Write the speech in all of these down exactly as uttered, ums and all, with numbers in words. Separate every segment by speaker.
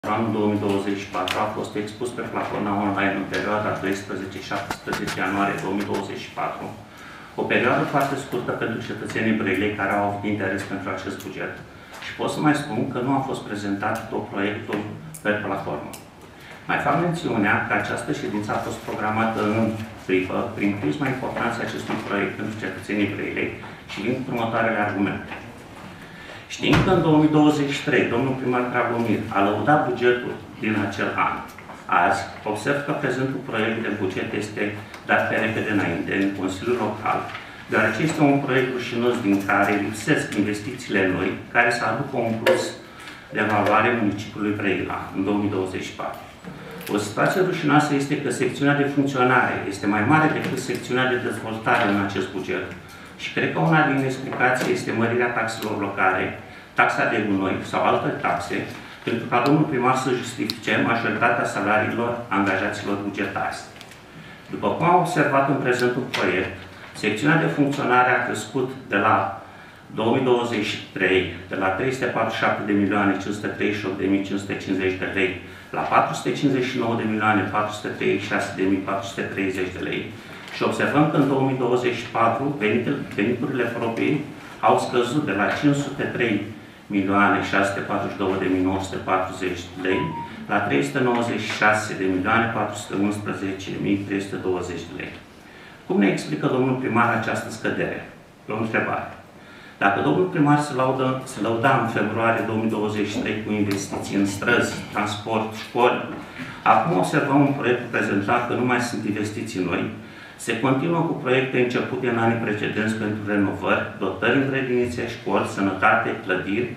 Speaker 1: Anul două mii douăzeci și patru a fost expus pe platforma online în perioada doisprezece șaptesprezece ianuarie două mii douăzeci și patru, o perioadă foarte scurtă pentru cetățenii Brăilei care au avut interes pentru acest buget și pot să mai spun că nu a fost prezentat tot proiectul pe platformă. Mai fac mențiunea că această ședință a fost programată în clipă prin prisma importanței acestui proiect pentru cetățenii Brăilei și vin cu următoarele argumente. Știind că în două mii douăzeci și trei domnul primar Dragomir a lăudat bugetul din acel an, azi observ că prezentul proiect de buget este dat pe repede înainte în Consiliul Local, deoarece este un proiect rușinos din care lipsesc investițiile noi care să aducă un plus de valoare municipiului Brăila în două mii douăzeci și patru. O situație rușinoasă este că secțiunea de funcționare este mai mare decât secțiunea de dezvoltare în acest buget. Și cred că una din explicații este mărirea taxelor locale, taxa de gunoi sau alte taxe, pentru ca domnul primar să justifice majoritatea salariilor angajaților bugetari. După cum am observat în prezentul proiect, secțiunea de funcționare a crescut de la două mii douăzeci și trei, de la trei sute patruzeci și șapte de milioane cinci sute treizeci și opt de mii cinci sute cincizeci de lei la patru sute cincizeci și nouă de milioane patru sute treizeci și șase de mii patru sute treizeci de lei. Și observăm că în două mii douăzeci și patru veniturile proprii au scăzut de la cinci sute trei milioane șase sute patruzeci și două de mii nouă sute patruzeci de lei la trei sute nouăzeci și șase de milioane patru sute unsprezece mii trei sute douăzeci de lei. Cum ne explică domnul primar această scădere? E o întrebare. Dacă domnul primar se, laudă, se lăuda în februarie două mii douăzeci și trei cu investiții în străzi, transport, școli, acum observăm un proiect prezentat că nu mai sunt investiții noi. Se continuă cu proiecte începute în anii precedenți pentru renovări, dotări în grădinițe, școli, sănătate, clădiri,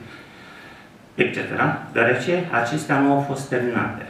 Speaker 1: et cetera, deoarece acestea nu au fost terminate.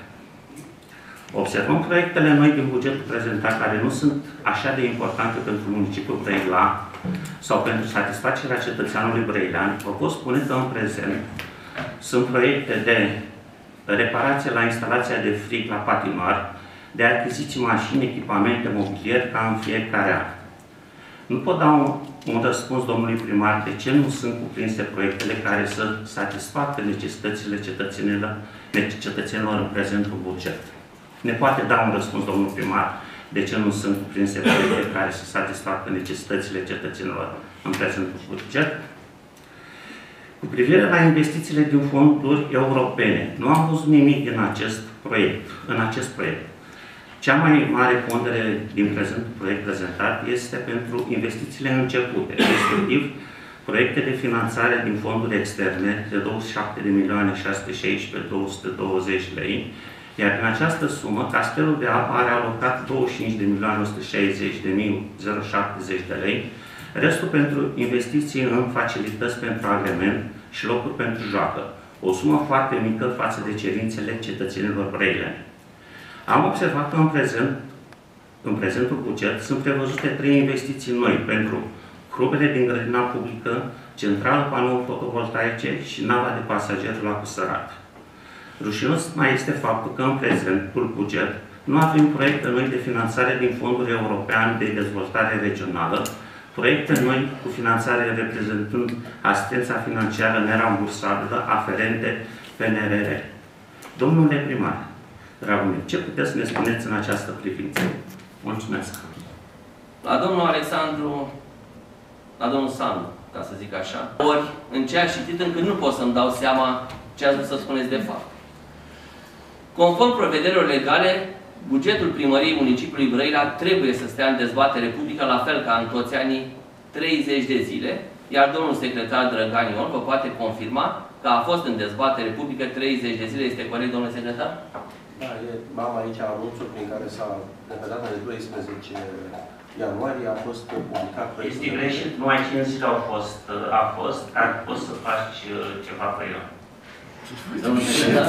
Speaker 1: Observăm proiectele noi din bugetul prezentat, care nu sunt așa de importante pentru municipiul Brăila sau pentru satisfacerea cetățeanului brăilean. Vă pot spune că în prezent sunt proiecte de reparație la instalația de frig la patinoar, de achiziții mașini, echipamente, mobilier, ca în fiecare an. Nu pot da un, un răspuns domnului primar de ce nu sunt cuprinse proiectele care să satisfacă necesitățile cetățenilor, cetățenilor în prezentul buget. Ne poate da un răspuns domnul primar de ce nu sunt cuprinse proiecte care să satisfacă necesitățile cetățenilor în prezentul buget? Cu privire la investițiile din fonduri europene, nu am văzut nimic din acest proiect, în acest proiect. Cea mai mare pondere din prezentul proiect prezentat este pentru investițiile începute, respectiv proiecte de finanțare din fonduri externe de douăzeci și șapte de milioane șase sute șaisprezece mii două sute douăzeci de lei, iar în această sumă, Castelul de Apă are alocat douăzeci și cinci de milioane o sută șaizeci de mii șaptezeci de lei, restul pentru investiții în facilități pentru agrement și locuri pentru joacă, o sumă foarte mică față de cerințele cetățenilor brăileni. Am observat că în prezent, în prezentul buget, sunt prevăzute trei investiții noi pentru crubele din grădina publică, centrală panouri fotovoltaice și nava de pasageri la Cusărat. Rușinos mai este faptul că în prezentul buget nu avem proiecte noi de finanțare din Fondul European de Dezvoltare Regională, proiecte noi cu finanțare reprezentând asistența financiară nerambursabilă aferente P N R R. Domnule primar, Dragomir, ce puteți să ne spuneți în această privință? Mulțumesc!
Speaker 2: La domnul Alexandru, la domnul Sandu, ca să zic așa, ori în ce a citit încât nu pot să-mi dau seama ce ați vrut să spuneți de fapt. Conform prevederilor legale, bugetul primăriei municipiului Brăila trebuie să stea în dezbatere publică, la fel ca în toți anii, treizeci de zile, iar domnul secretar Drăgan Ion vă poate confirma că a fost în dezbatere publică treizeci de zile. Este corect, domnule secretar?
Speaker 3: Da, am aici anunțul prin care s-a, de pe data de doisprezece ianuarie, a fost publicat.
Speaker 1: Este greșit, numai cinci zile au fost, a fost, ar poți să faci ceva pe el.
Speaker 2: Domnule secretar,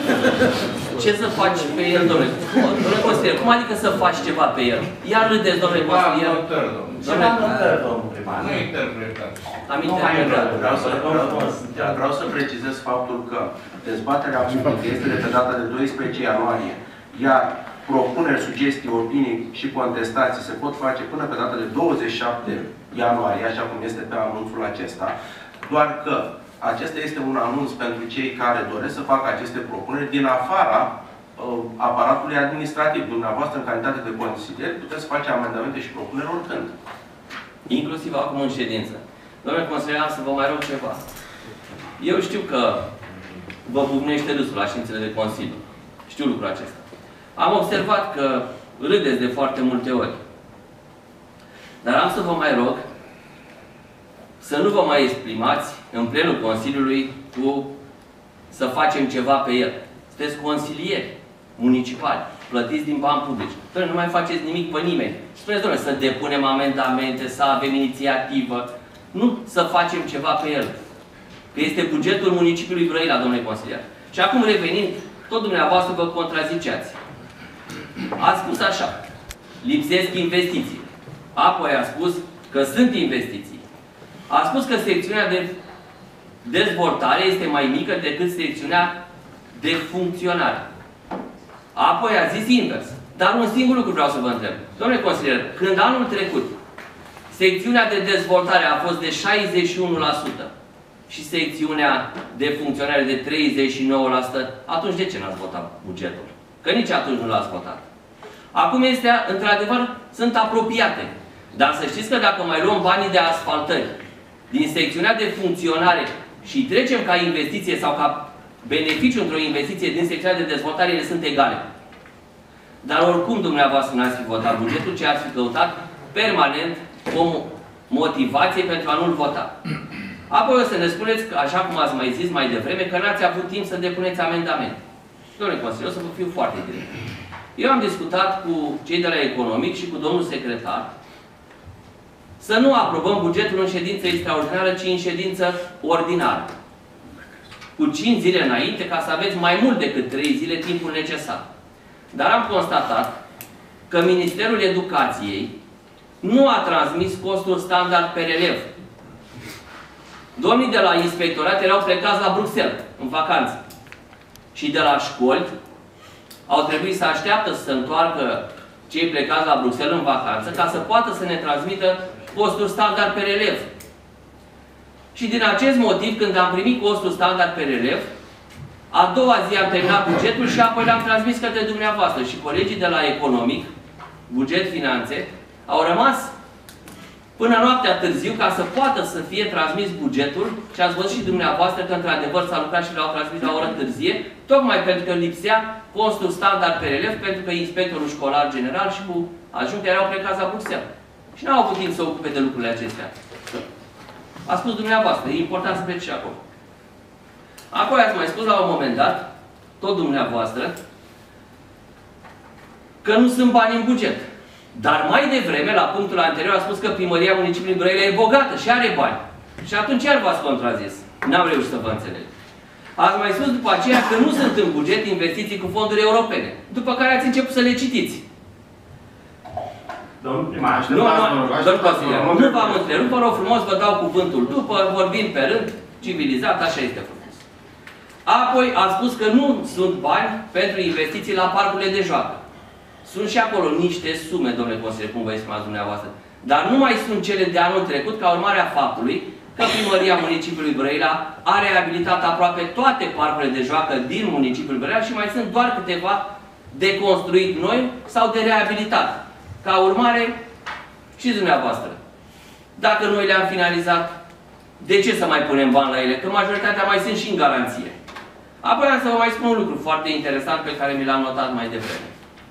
Speaker 2: ce să faci pe el, domnule? Domnule Costier, cum adică să faci ceva pe el? Iar râdeți, domnule Costier.
Speaker 1: Ceva notări, domnul primar.
Speaker 3: Nu interpretat.
Speaker 2: Am interpretat.
Speaker 3: Vreau să, vreau să precizez faptul că dezbaterea publică este de pe data de doisprezece ianuarie, iar propuneri, sugestii, opinii și contestații se pot face până pe data de douăzeci și șapte ianuarie, așa cum este pe anunțul acesta, doar că acesta este un anunț pentru cei care doresc să facă aceste propuneri din afara uh, aparatului administrativ. Dumneavoastră, în calitate de consilier, puteți face amendamente și propuneri oricând.
Speaker 2: Inclusiv acum în ședință. Domnule consilier, am să vă mai rog ceva. Eu știu că vă bubnește râsul la ședințele de Consiliu. Știu lucrul acesta. Am observat că râdeți de foarte multe ori. Dar am să vă mai rog să nu vă mai exprimați în plenul Consiliului cu să facem ceva pe el. Sunteți consilieri municipali, plătiți din bani publici. Doamne, nu mai faceți nimic pe nimeni. Spuneți, doamne, să depunem amendamente, să avem inițiativă. Nu să facem ceva pe el. Că este bugetul municipiului Brăila, domnule consilier. Și acum revenind, tot dumneavoastră vă contraziceați. A spus așa, lipsesc investiții. Apoi a spus că sunt investiții. A spus că secțiunea de dezvoltare este mai mică decât secțiunea de funcționare. Apoi a zis invers. Dar un singur lucru vreau să vă întreb. Domnule consilier, când anul trecut secțiunea de dezvoltare a fost de șaizeci și unu la sută și secțiunea de funcționare de treizeci și nouă la sută, atunci de ce n-ați votat bugetul? Că nici atunci nu l-ați votat. Acum este, într-adevăr, sunt apropiate. Dar să știți că dacă mai luăm banii de asfaltări din secțiunea de funcționare și trecem ca investiție sau ca beneficiu într-o investiție din secțiunea de dezvoltare, ele sunt egale. Dar oricum dumneavoastră n-ați fi votat bugetul, ci ați fi căutat permanent o motivație pentru a nu-l vota. Apoi o să ne spuneți, că, așa cum ați mai zis mai devreme, că n-ați avut timp să depuneți amendamente. Domnule consilier, o să vă fiu foarte direct. Eu am discutat cu cei de la economic și cu domnul secretar să nu aprobăm bugetul în ședință extraordinară, ci în ședință ordinară. Cu cinci zile înainte, ca să aveți mai mult decât trei zile timpul necesar. Dar am constatat că Ministerul Educației nu a transmis costul standard per elev. Domnii de la inspectorat erau plecați la Bruxelles, în vacanță. Și de la școli au trebuit să așteaptă să se întoarcă cei plecați la Bruxelles în vacanță ca să poată să ne transmită costul standard per elev. Și din acest motiv, când am primit costul standard per elev, a doua zi am terminat bugetul și apoi l-am transmis către dumneavoastră. Și colegii de la economic, buget, finanțe, au rămas până noaptea târziu ca să poată să fie transmis bugetul și ați văzut și dumneavoastră că într-adevăr s-a lucrat și l-au transmis la o oră târzie, tocmai pentru că lipsea costul standard per elev, pentru că inspectorul școlar general și cu adjuncte erau plecați la Bruxelles. Și n-au avut timp să ocupe de lucrurile acestea. A spus dumneavoastră, e important să plece și acolo. Apoi ați mai spus la un moment dat, tot dumneavoastră, că nu sunt bani în buget. Dar mai devreme, la punctul anterior, a spus că primăria municipiului Brăila e bogată și are bani. Și atunci iar v-ați contrazis. N-am reușit să vă înțeleg. Ați mai spus după aceea că nu sunt în buget investiții cu fonduri europene. După care ați început să le citiți.
Speaker 1: Domnul primar,
Speaker 2: nu, nu, nu v-am întrerupt, vă rog frumos, vă dau cuvântul după, vorbim pe rând, civilizat, așa este frumos. Apoi ați spus că nu sunt bani pentru investiții la parcurile de joacă. Sunt și acolo niște sume, domnule consilier, cum vă estimați dumneavoastră. Dar nu mai sunt cele de anul trecut, ca urmare a faptului că primăria municipiului Brăila a reabilitat aproape toate parcurile de joacă din municipiul Brăila și mai sunt doar câteva de construit noi sau de reabilitat. Ca urmare, și dumneavoastră. Dacă noi le-am finalizat, de ce să mai punem bani la ele? Că majoritatea mai sunt și în garanție. Apoi am să vă mai spun un lucru foarte interesant pe care mi l-am notat mai devreme.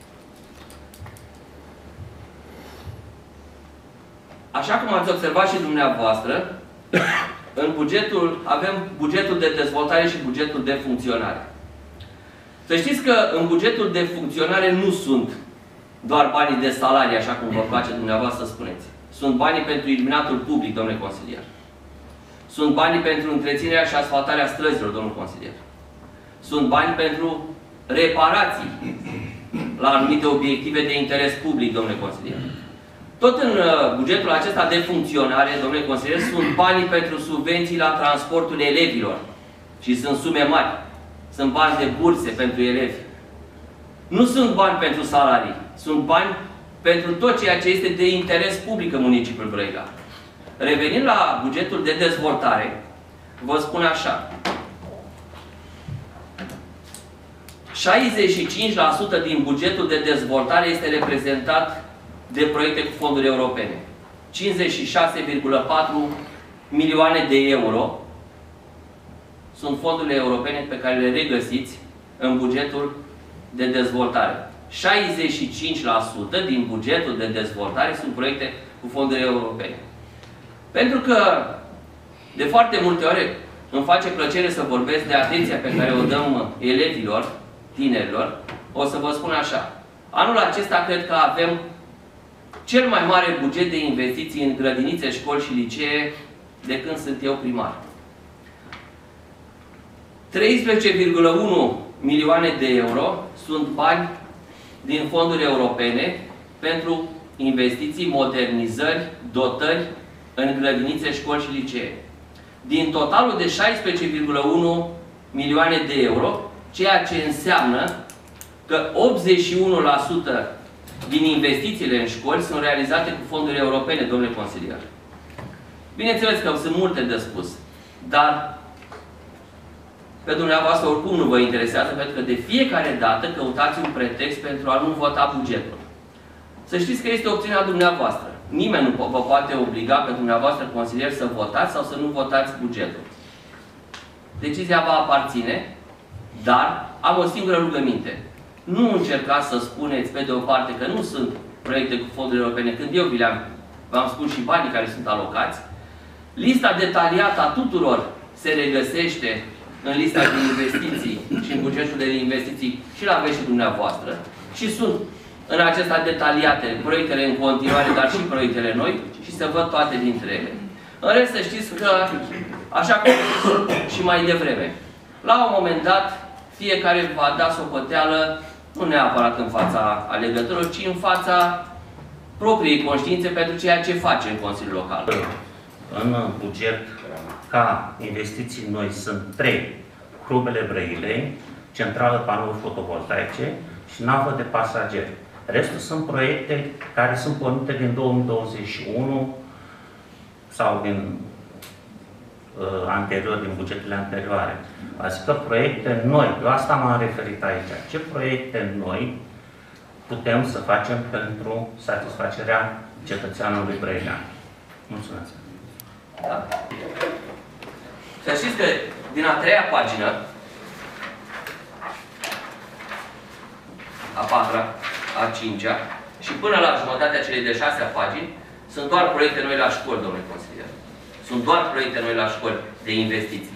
Speaker 2: Așa cum ați observat și dumneavoastră, în bugetul, avem bugetul de dezvoltare și bugetul de funcționare. Să știți că în bugetul de funcționare nu sunt doar banii de salarii, așa cum vă place dumneavoastră să spuneți. Sunt banii pentru iluminatul public, domnule consilier. Sunt banii pentru întreținerea și asfaltarea străzilor, domnule consilier. Sunt bani pentru reparații la anumite obiective de interes public, domnule consilier. Tot în bugetul acesta de funcționare, domnule consilier, sunt banii pentru subvenții la transportul elevilor. Și sunt sume mari. Sunt bani de burse pentru elevi. Nu sunt bani pentru salarii. Sunt bani pentru tot ceea ce este de interes public în municipiul Brăila. Revenind la bugetul de dezvoltare, vă spune așa. șaizeci și cinci la sută din bugetul de dezvoltare este reprezentat de proiecte cu fonduri europene. cincizeci și șase virgulă patru milioane de euro sunt fondurile europene pe care le regăsiți în bugetul de dezvoltare. șaizeci și cinci la sută din bugetul de dezvoltare sunt proiecte cu fonduri europene. Pentru că de foarte multe ori îmi face plăcere să vorbesc de atenția pe care o dăm elevilor, tinerilor, o să vă spun așa. Anul acesta cred că avem cel mai mare buget de investiții în grădinițe, școli și licee de când sunt eu primar. treisprezece virgulă unu milioane de euro sunt bani din fonduri europene pentru investiții, modernizări, dotări în grădinițe, școli și licee. Din totalul de șaisprezece virgulă unu milioane de euro, ceea ce înseamnă că optzeci și unu la sută din investițiile în școli sunt realizate cu fonduri europene, domnule consilier. Bineînțeles că sunt multe de spus, dar pe dumneavoastră oricum nu vă interesează, pentru că de fiecare dată căutați un pretext pentru a nu vota bugetul. Să știți că este opțiunea dumneavoastră. Nimeni nu vă poate obliga pe dumneavoastră consilier să votați sau să nu votați bugetul. Decizia va aparține, dar am o singură rugăminte. Nu încercați să spuneți, pe de o parte, că nu sunt proiecte cu fonduri europene, când eu vi le-am v-am spus și banii care sunt alocați. Lista detaliată a tuturor se regăsește în lista de investiții și în bugetul de investiții și la aveți și dumneavoastră. Și sunt în acestea detaliate proiectele în continuare, dar și proiectele noi și se văd toate dintre ele. În rest, să știți că, așa cum și mai devreme, la un moment dat, fiecare va da socoteală, nu neapărat în fața alegătorilor, ci în fața propriei conștiințe pentru ceea ce face în Consiliul Local.
Speaker 1: În buget, ca investiții noi, sunt trei. Clubele Brăilei, centrală panouri fotovoltaice și navă de pasageri. Restul sunt proiecte care sunt pornite din două mii douăzeci și unu sau din uh, anterior, din bugetele anterioare. Adică proiecte noi, la asta m-am referit aici. Ce proiecte noi putem să facem pentru satisfacerea cetățeanului brăilean? Mulțumesc!
Speaker 2: Da. Să știți că din a treia pagină, a patra, a cincea și până la jumătatea celei de șasea pagini sunt doar proiecte noi la școli, domnule consilier. Sunt doar proiecte noi la școli de investiții.